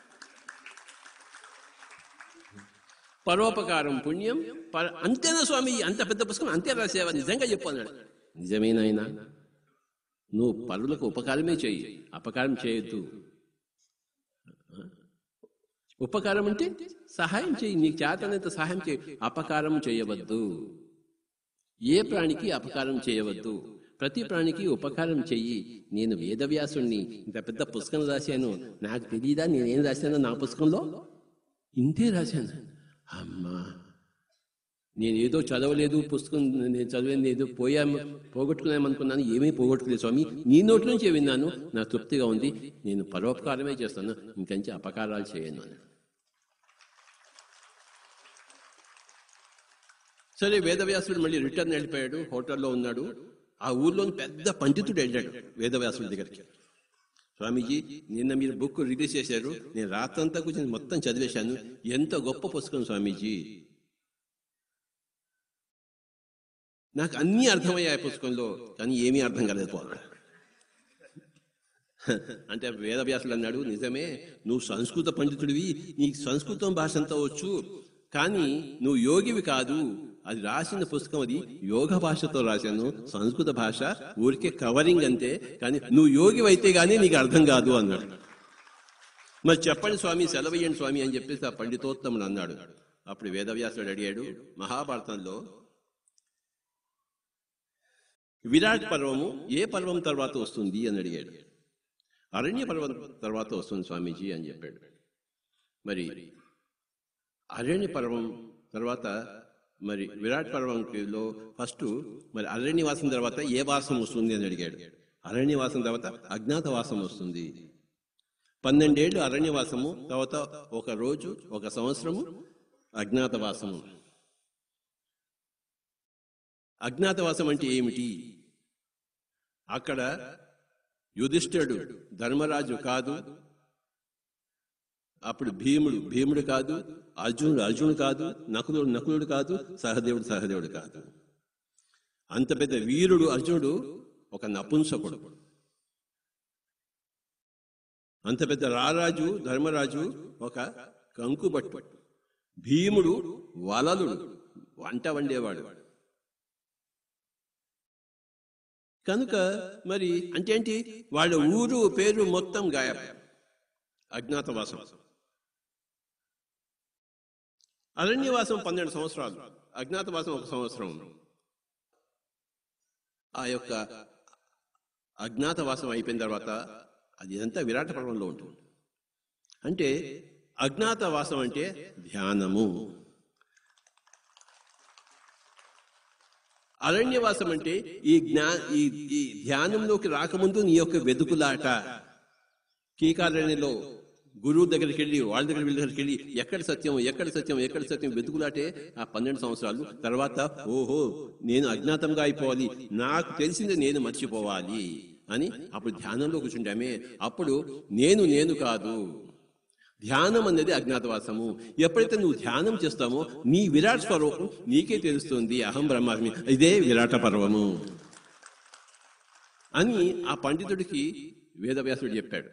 పరోపకారం పుణ్యం, అంతేనా స్వామి, అంత పెద్ద పుస్తకం అంతే రాసేవా, నిజంగా చెప్పు అన్నాడు. నిజమేనాయనా, నువ్వు పరులకు ఉపకారమే చెయ్యి, అపకారం చేయొద్దు. ఉపకారం అంటే సహాయం చెయ్యి, నీకు చేతనంత సహాయం చేయి, అపకారం చేయవద్దు. ఏ ప్రాణికి అపకారం చేయవద్దు, ప్రతి ప్రాణికి ఉపకారం చెయ్యి. నేను వేదవ్యాసుణ్ణి, ఇంత పెద్ద పుస్తకం రాశాను, నాకు తెలియదా నేనేం రాశానో నా పుస్తకంలో? ఇంతే రాశాను. అమ్మా, నేనేదో చదవలేదు, పుస్తకం నేను చదివేది ఏదో పోగొట్టుకున్నామనుకున్నాను, ఏమీ పోగొట్టుకోలేదు స్వామి, నీ నోటి నుంచే విన్నాను, నాకు తృప్తిగా ఉంది, నేను పరోపకారమే చేస్తాను, ఇంకంచి అపకారాలు చేయను అని. సరే, వేదవ్యాసుడు మళ్ళీ రిటర్న్ వెళ్ళిపోయాడు, హోటల్లో ఉన్నాడు. ఆ ఊర్లోని పెద్ద పండితుడు వెళ్ళాడు వేదవ్యాసుడి దగ్గరికి. స్వామీజీ, నిన్న మీరు బుక్ రిలీజ్ చేశారు, నేను రాత్రంతా కూర్చొని మొత్తం చదివేశాను, ఎంత గొప్ప పుస్తకం స్వామీజీ, నాకు అన్నీ అర్థమయ్యాయి పుస్తకంలో, కానీ ఏమీ అర్థం కాలేదు. అంటే వేదవ్యాసుడు అన్నాడు, నిజమే, నువ్వు సంస్కృత పండితుడివి, నీకు సంస్కృతం భాష అంతా వచ్చు, కానీ నువ్వు యోగివి కాదు. అది రాసిన పుస్తకం అది యోగ భాషతో రాశాను, సంస్కృత భాష ఊరికే కవరింగ్ అంతే, కానీ నువ్వు యోగివి అయితే కానీ నీకు అర్థం కాదు అన్నాడు. మరి చెప్పండి స్వామి, సెలవయ్యండి స్వామి అని చెప్పేసి ఆ పండితోత్తముడు అన్నాడు. అప్పుడు వేదవ్యాసుడు అడిగాడు, మహాభారతంలో విరాట్ పర్వము ఏ పర్వం తర్వాత వస్తుంది అని అడిగాడు. అరణ్య పర్వం తర్వాత వస్తుంది స్వామీజీ అని చెప్పాడు. మరి అరణ్య పర్వం తర్వాత మరి విరాట్ పర్వంలో ఫస్ట్ మరి అరణ్యవాసం తర్వాత ఏ వాసం వస్తుంది అని అడిగాడు. అరణ్యవాసం తర్వాత అజ్ఞాతవాసం వస్తుంది. 12 ఏళ్ళు అరణ్యవాసము, తర్వాత ఒక రోజు, ఒక సంవత్సరము అజ్ఞాతవాసము. అజ్ఞాతవాసం అంటే ఏమిటి? అక్కడ యుధిష్ఠిరుడు ధర్మరాజు కాదు, అప్పుడు భీముడు కాదు, అర్జునుడు కాదు, నకులుడు కాదు, సహదేవుడు కాదు. అంత పెద్ద వీరుడు అర్జునుడు ఒక నపుంసకుడు. అంత పెద్ద రారాజు ధర్మరాజు ఒక కంకుబట్టు. భీముడు వలలుడు, వంట వండేవాడు. కనుక మరి అంటే ఏంటి? వాళ్ళ ఊరు పేరు మొత్తం గాయబ్. అజ్ఞాతవాసం. అరణ్యవాసం 12 సంవత్సరాలు, అజ్ఞాతవాసం 1 సంవత్సరం. ఆ యొక్క అజ్ఞాతవాసం అయిపోయిన తర్వాత అది అంతా విరాట పర్వంలో ఉంటుంది. అంటే అజ్ఞాతవాసం అంటే ధ్యానము, అరణ్యవాసం అంటే ఈ ధ్యానంలోకి రాకముందు నీ యొక్క వెతుకులాట. కీకారణ్యంలో గురువు దగ్గరికి వెళ్ళి వాళ్ళ దగ్గరికి వెళ్ళి ఎక్కడ సత్యం వెతుకులాటే ఆ 12 సంవత్సరాలు. తర్వాత ఓహో నేను అజ్ఞాతంగా అయిపోవాలి, నాకు తెలిసింది నేను మర్చిపోవాలి అని అప్పుడు ధ్యానంలో కూర్చుంటామే. అప్పుడు నేను కాదు, ధ్యానం అనేది అజ్ఞాతవాసము. ఎప్పుడైతే నువ్వు ధ్యానం చేస్తావో నీ విరాట్ స్వరూపం నీకే తెలుస్తుంది, అహం బ్రహ్మాస్మి, ఇదే విరాట పర్వము అని ఆ పండితుడికి వేదవ్యాసుడు చెప్పాడు.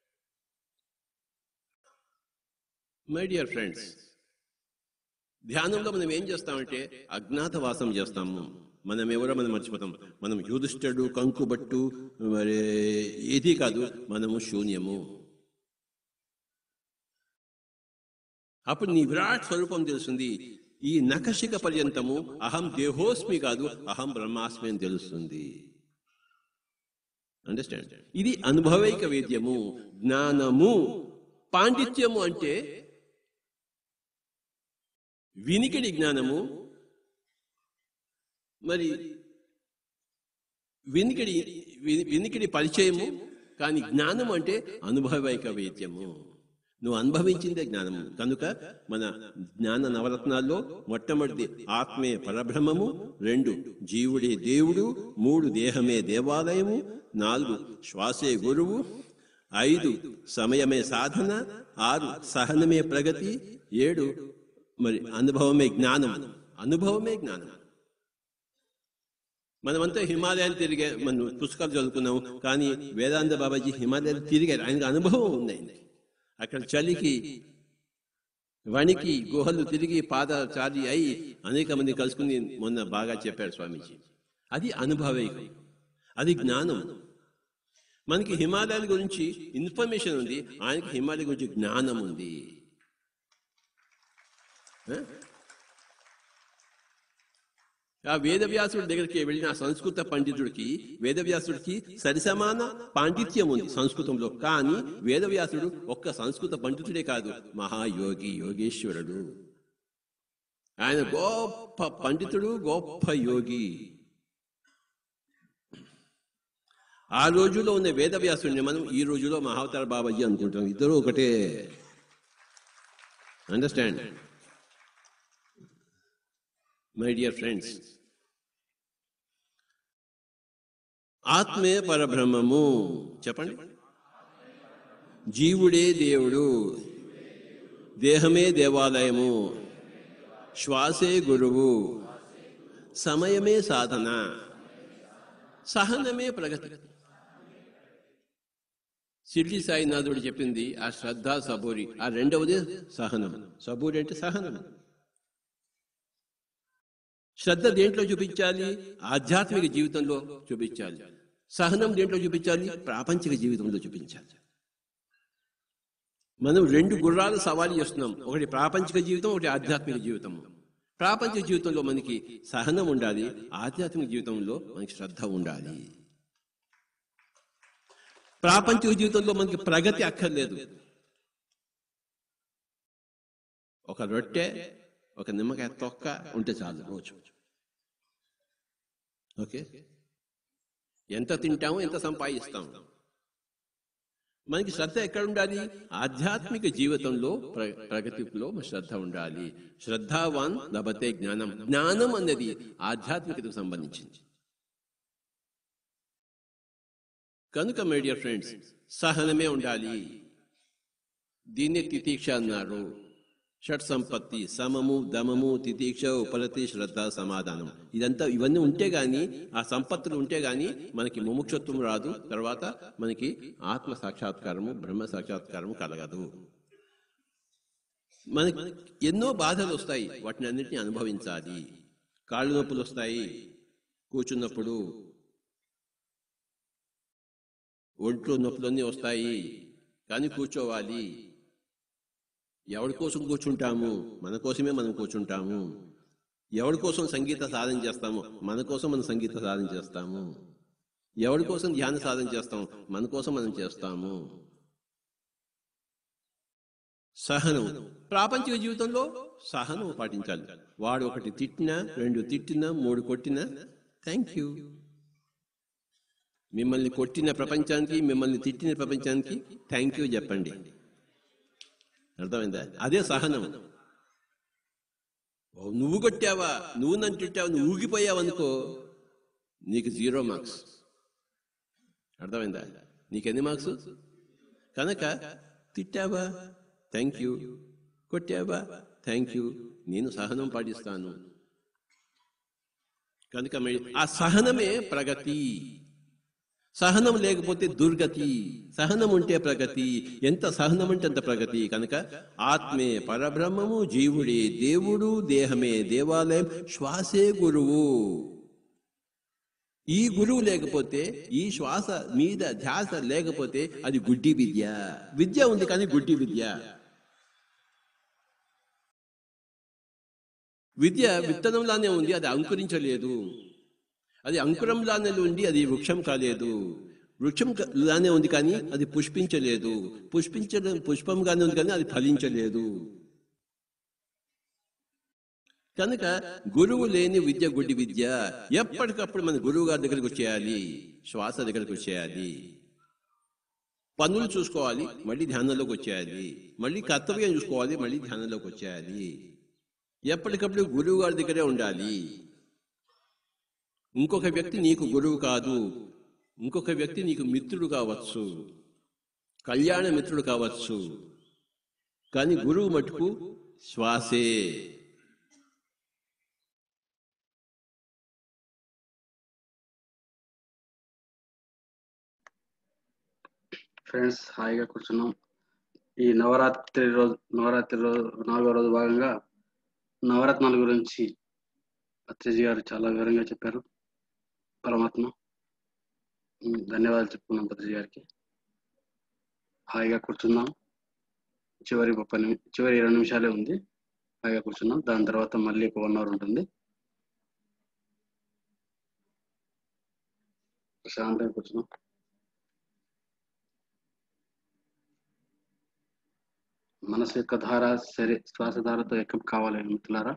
మై డియర్ ఫ్రెండ్స్, ధ్యానంలో మనం ఏం చేస్తామంటే అజ్ఞాతవాసం చేస్తాము. మనం ఎవరో మనం మర్చిపోతాం. మనం యుధిష్ఠిరుడు, కంకుబట్టు, మరి ఏది కాదు, మనము శూన్యము. అప్పుడు నీ విరాట్ స్వరూపం తెలుస్తుంది. ఈ నఖశిఖ పర్యంతము అహం దేహోస్మి కాదు, అహం బ్రహ్మాస్మి అని తెలుస్తుంది. అండర్స్టాండ్? ఇది అనుభవైక వేద్యము, జ్ఞానము. పాండిత్యము అంటే వినికిడి జ్ఞానము. మరి వినికిడి పరిచయము, కానీ జ్ఞానము అంటే అనుభవైక వేద్యము. నువ్వు అనుభవించిందే జ్ఞానము. కనుక మన జ్ఞాన నవరత్నాల్లో మొట్టమొదటి ఆత్మే పరబ్రహ్మము, 2 జీవుడే దేవుడు, 3 దేహమే దేవాలయము, 4 శ్వాసే గురువు, 5 సమయమే సాధన, 6 సహనమే ప్రగతి, 7 మరి అనుభవమే జ్ఞానం. మనమంతా హిమాలయాలు తిరిగా, మనం పుస్తకాలు చదువుకున్నాము, కానీ వేదాంత బాబాజీ హిమాలయాలు తిరిగారు. ఆయనకు అనుభవం ఉంది. అక్కడ చలికి వణికి గుహలు తిరిగి పాదచారి అయి అనేక మంది కలుసుకుని మొన్న బాగా చెప్పారు స్వామీజీ. అది అనుభవైకం, అది జ్ఞానం. మనకి హిమాలయాల గురించి ఇన్ఫర్మేషన్ ఉంది, ఆయనకి హిమాలయ గురించి జ్ఞానం ఉంది. ఆ వేదవ్యాసుడి దగ్గరికి వెళ్ళిన సంస్కృత పండితుడికి వేదవ్యాసుడికి సరిసమాన పాండిత్యం ఉంది సంస్కృతంలో. కానీ వేదవ్యాసుడు ఒక్క సంస్కృత పండితుడే కాదు, మహాయోగి, యోగేశ్వరుడు. ఆయన గొప్ప పండితుడు, గొప్ప యోగి. ఆ రోజులో ఉన్న వేదవ్యాసుడిని మనం ఈ రోజులో మహావతార బాబాజీ అనుకుంటాం. ఇద్దరు ఒకటే. Understand my dear friends? ఆత్మే పరబ్రహ్మము. చెప్పండి. జీవుడే దేవుడు, దేహమే దేవాలయము, శ్వాసే గురువు, సమయమే సాధన, సహనమే ప్రగతి. షిర్డీ సాయినాథుడు చెప్పింది ఆ శ్రద్ధ సబూరి, ఆ రెండవది సహనం. సబూరి అంటే సహనం. శ్రద్ధ దేంట్లో చూపించాలి? ఆధ్యాత్మిక జీవితంలో చూపించాలి. సహనం దేంట్లో చూపించాలి? ప్రాపంచిక జీవితంలో చూపించాలి. మనం రెండు గుర్రాలు సవారీ చేస్తున్నాం, ఒకటి ప్రాపంచిక జీవితం, ఒకటి ఆధ్యాత్మిక జీవితం. ప్రాపంచిక జీవితంలో మనకి సహనం ఉండాలి, ఆధ్యాత్మిక జీవితంలో మనకి శ్రద్ధ ఉండాలి. ప్రాపంచిక జీవితంలో మనకి ప్రగతి అక్కర్లేదు. ఒక రొట్టె, ఒక నిమ్మకాయ తొక్క ఉంటే చాలు రోజు. ఓకే, ఎంత తింటాము, ఎంత సంపాదిస్తాము. మనకి శ్రద్ధ ఎక్కడ ఉండాలి? ఆధ్యాత్మిక జీవితంలో ప్రగతిలో శ్రద్ధ ఉండాలి. శ్రద్ధావాన్ లభతే జ్ఞానం. జ్ఞానం అనేది ఆధ్యాత్మికతకు సంబంధించింది. కనుక మై డియర్ ఫ్రెండ్స్, సహనమే ఉండాలి. దీన్నే తితీక్ష అన్నారు. షట్ సంపత్తి, సమము, దమము, తితీక్ష, ఉపరతి, శ్రద్ధ, సమాధానం. ఇవన్నీ ఉంటే గాని, ఆ సంపత్తులు ఉంటే గాని మనకి ముముక్షత్వం రాదు. తర్వాత మనకి ఆత్మ సాక్షాత్కారము, బ్రహ్మ సాక్షాత్కారము కలగదు. మనకి ఎన్నో బాధలు వస్తాయి, వాటిని అన్నింటినీ అనుభవించాలి. కాళ్ళు నొప్పులు వస్తాయి కూర్చున్నప్పుడు, ఒంట్లో నొప్పులన్నీ వస్తాయి, కానీ కూర్చోవాలి. ఎవరి కోసం కూర్చుంటాము? మన కోసమే మనం కూర్చుంటాము. ఎవరి కోసం సంగీత సాధన చేస్తాము? మన కోసం మనం సంగీత సాధన చేస్తాము. ఎవరి కోసం ధ్యాన సాధన చేస్తాము? మన కోసం మనం చేస్తాము. సహనం. ప్రాపంచిక జీవితంలో సహనం పాటించాలి. వాడు ఒకటి తిట్టినా, రెండు తిట్టినా, మూడు కొట్టినా థ్యాంక్ యూ. మిమ్మల్ని కొట్టిన ప్రపంచానికి, మిమ్మల్ని తిట్టిన ప్రపంచానికి థ్యాంక్ యూ చెప్పండి. అర్థమైందా? అదే సహనం. నువ్వు కొట్టావా, నువ్వు నన్ను తిట్టావా, నువ్వు ఊగిపోయావనుకో, నీకు 0 మార్క్స్. అర్థమైందా? నీకెన్ని మార్క్స్? కనుక తిట్టావా థ్యాంక్ యూ, కొట్టావా థ్యాంక్ యూ, నేను సహనం పాటిస్తాను. కనుక ఆ సహనమే ప్రగతి. సహనం లేకపోతే దుర్గతి, సహనం ఉంటే ప్రగతి. ఎంత సహనం ఉంటే అంత ప్రగతి. కనుక ఆత్మే పరబ్రహ్మము, జీవుడే దేవుడు, దేహమే దేవాలయం, శ్వాసే గురువు. ఈ గురువు లేకపోతే, ఈ శ్వాస మీద ధ్యాస లేకపోతే అది గుడ్డి విద్య. విద్య ఉంది కానీ గుడ్డి విద్య. విద్య విత్తనంలానే ఉంది, అది అంకురించలేదు. అది అంకురంలానే ఉంది, అది వృక్షం కాలేదు. వృక్షం లానే ఉంది కానీ అది పుష్పించలేదు. పుష్పంగానే ఉంది కానీ అది ఫలించలేదు. కనుక గురువు లేని విద్య గుడ్డి విద్య. ఎప్పటికప్పుడు మన గురువు గారి దగ్గరికి వచ్చేయాలి, శ్వాస దగ్గరికి వచ్చేయాలి. పనులు చూసుకోవాలి, మళ్ళీ ధ్యానంలోకి వచ్చేయాలి. మళ్ళీ కర్తవ్యం చూసుకోవాలి, మళ్ళీ ధ్యానంలోకి వచ్చేయాలి. ఎప్పటికప్పుడు గురువు గారి దగ్గరే ఉండాలి. ఇంకొక వ్యక్తి నీకు గురువు కాదు, ఇంకొక వ్యక్తి నీకు మిత్రుడు కావచ్చు, కళ్యాణ మిత్రుడు కావచ్చు, కానీ గురువు మటుకు శ్వాసే. ఫ్రెండ్స్, హాయిగా కూర్చున్నాం. ఈ నవరాత్రి రోజు 4వ రోజు భాగంగా నవరత్నాల గురించి పత్రిజీ గారు చాలా వివరంగా చెప్పారు. పరమాత్మ ధన్యవాదాలు చెప్పుకున్నాం పత్రిజీ గారికి. హాయిగా కూర్చున్నాం. చివరి 20 నిమిషాలే ఉంది. హాయిగా కూర్చున్నాం. దాని తర్వాత మళ్ళీ ఒక 1 అవర్ ఉంటుంది. ప్రశాంతంగా కూర్చున్నాం. మనసు యొక్క ధార శ్వాస ధారతో ఏకం కావాలి మిత్రులారా.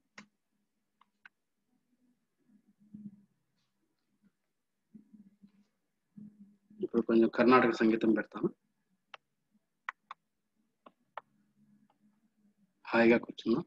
ఇప్పుడు కొంచెం కర్ణాటక సంగీతం పెడతాను. హాయిగా కూర్చున్నాం.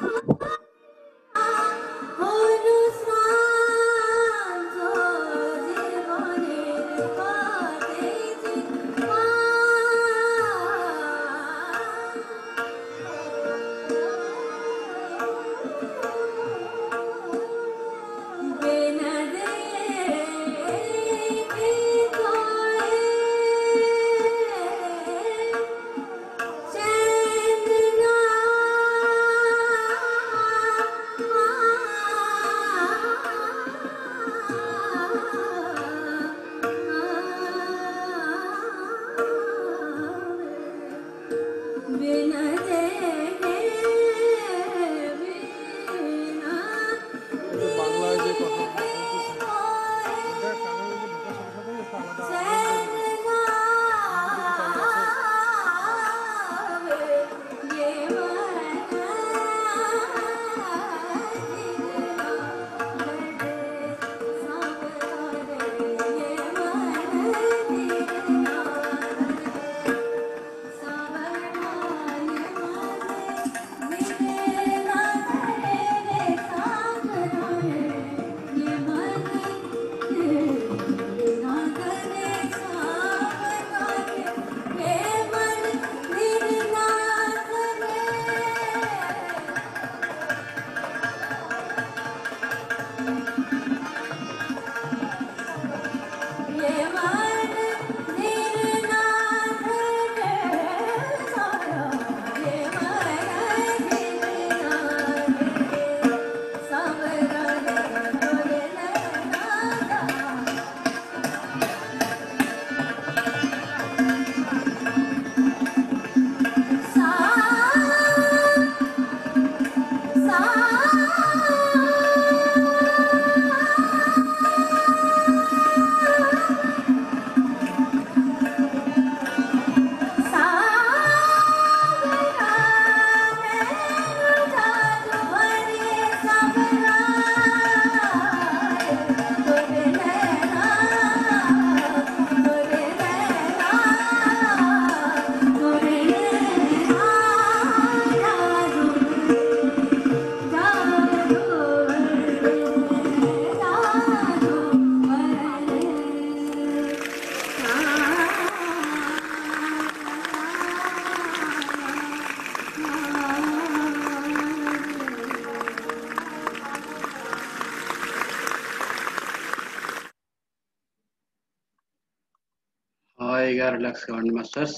హాయిగా రిలాక్స్ కావండి మాస్టర్స్.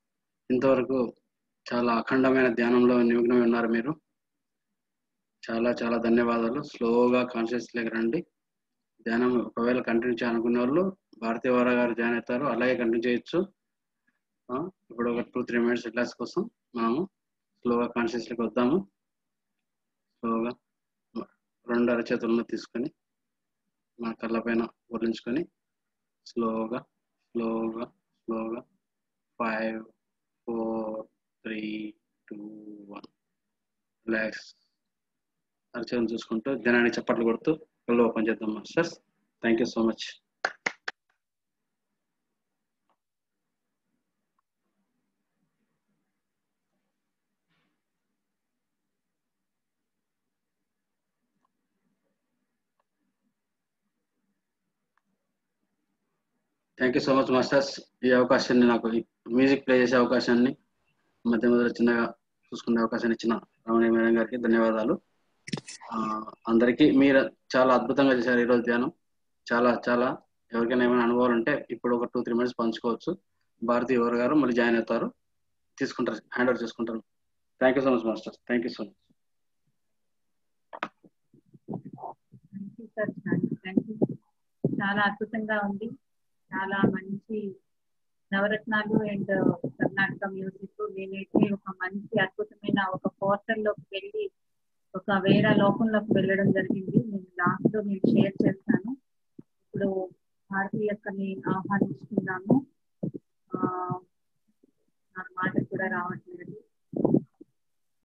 ఇంతవరకు చాలా అఖండమైన ధ్యానంలో నిమగ్నమై ఉన్నారు మీరు. చాలా చాలా ధన్యవాదాలు. స్లోగా కాన్షియస్ లెక్క రండి. ధ్యానం ఒకవేళ కంటిన్యూ చేయాలనుకునే వాళ్ళు భారతీయ వారా గారు జాయిన్ అవుతారు, అలాగే కంటిన్యూ చేయొచ్చు. ఇప్పుడు ఒక 2-3 మినిట్స్ రిలాక్స్ కోసం మనము స్లోగా కాన్షియస్ లెక్క వద్దాము. స్లోగా 2 అరచేతులను తీసుకొని మన కళ్ళ పైన ఊరించుకొని స్లోగా స్లోగా స్లోగా 5, 4, 3, 2, 1 రిలాక్స్. అరచేతులు చూసుకుంటూ ధ్యానాన్ని చప్పట్లు కొడుతూ కళ్ళు ఓపెన్ చేద్దాం masters. Thank you so much. Thank you so much masters. ఈ అవకాశాన్ని, నాకు మ్యూజిక్ ప్లే చేసే అవకాశాన్ని, మధ్య మధ్యలో చిన్నగా చూసుకునే అవకాశాన్ని ఇచ్చిన రమణీయ మేడం గారికి ధన్యవాదాలు. అందరికీ మీరు చాలా అద్భుతంగా చేశారు ఈరోజు ధ్యానం. చాలా చాలా ఎవరికైనా ఏమైనా అనుభవాలు ఉంటే ఇప్పుడు ఒక 2-3 మినిట్స్ పంచుకోవచ్చు. భారతీయ ఎవరు గారు మళ్ళీ జాయిన్ అవుతారు, తీసుకుంటారు, హ్యాండ్ ఓవర్ చేసుకుంటారు. Thank you so much masters. Thank you so much. చాలా అద్భుతంగా ఉంది. చాలా మంచి నవరత్నాలు అండ్ కర్ణాటక మ్యూజిక్. నేనైతే ఒక మంచి అద్భుతమైన ఒక పోర్టల్ లోకి వెళ్ళి ఒక వేరే లోకంలోకి వెళ్ళడం జరిగింది. నేను లాస్ట్ లో నేను షేర్ చేస్తాను. ఇప్పుడు భారతీయని ఆహ్వానిస్తున్నాము. నాకు మాట కూడా రావట్లేదు.